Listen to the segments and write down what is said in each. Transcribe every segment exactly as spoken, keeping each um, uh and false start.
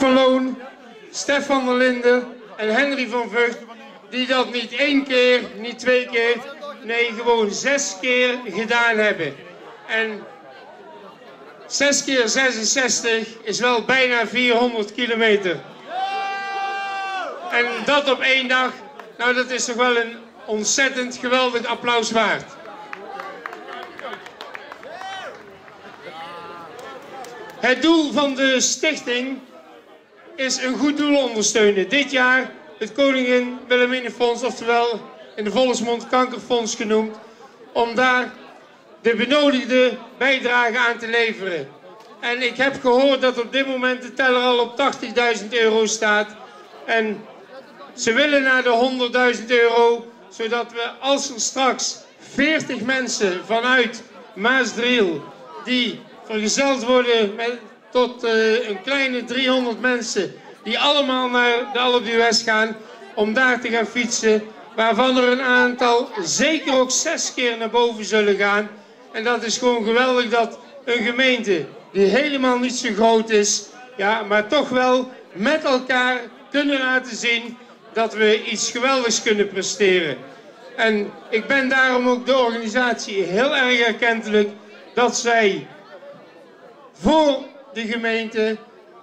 van Loon, Stef van der Linden en Henry van Vught, die dat niet één keer, niet twee keer, nee gewoon zes keer gedaan hebben. En zes keer zesenzestig is wel bijna vierhonderd kilometer. En dat op één dag, nou dat is toch wel een ontzettend geweldig applaus waard. Het doel van de stichting is een goed doel ondersteunen. Dit jaar het Koningin Wilhelminafonds, oftewel in de volksmond Kankerfonds genoemd, om daar de benodigde bijdrage aan te leveren. En ik heb gehoord dat op dit moment de teller al op tachtigduizend euro staat. En ze willen naar de honderdduizend euro, zodat we, als er straks veertig mensen vanuit Maasdriel, die vergezeld worden met, tot uh, een kleine driehonderd mensen, die allemaal naar de Alpe d'Huez gaan, om daar te gaan fietsen, waarvan er een aantal zeker ook zes keer naar boven zullen gaan. En dat is gewoon geweldig dat een gemeente die helemaal niet zo groot is, ja, maar toch wel met elkaar kunnen laten zien dat we iets geweldigs kunnen presteren. En ik ben daarom ook de organisatie heel erg erkentelijk dat zij voor de gemeente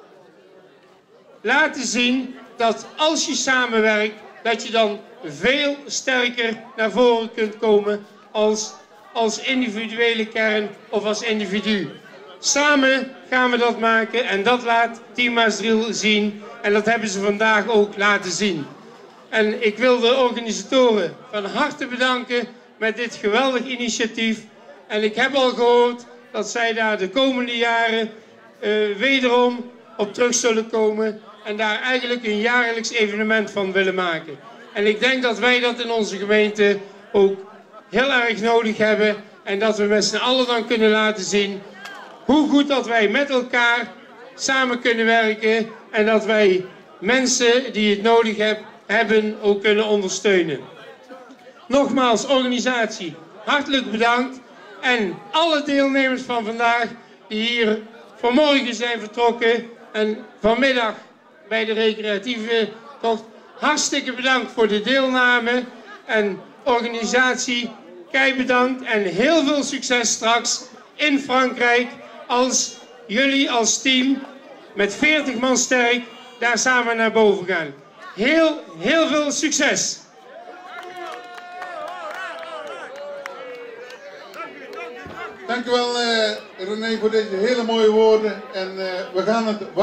laten zien dat als je samenwerkt, dat je dan veel sterker naar voren kunt komen als, als individuele kern of als individu. Samen gaan we dat maken en dat laat Team Maasdriel zien en dat hebben ze vandaag ook laten zien. En ik wil de organisatoren van harte bedanken met dit geweldig initiatief. En ik heb al gehoord dat zij daar de komende jaren uh, wederom op terug zullen komen en daar eigenlijk een jaarlijks evenement van willen maken. En ik denk dat wij dat in onze gemeente ook heel erg nodig hebben en dat we met z'n allen dan kunnen laten zien hoe goed dat wij met elkaar samen kunnen werken en dat wij mensen die het nodig hebben, hebben ook kunnen ondersteunen. Nogmaals, organisatie, hartelijk bedankt. En alle deelnemers van vandaag die hier vanmorgen zijn vertrokken en vanmiddag bij de recreatieve tocht, hartstikke bedankt voor de deelname. En organisatie, kei bedankt en heel veel succes straks in Frankrijk als jullie als team met veertig man sterk daar samen naar boven gaan. Heel, heel veel succes! Dank u wel, uh, René, voor deze hele mooie woorden. En uh, we gaan het...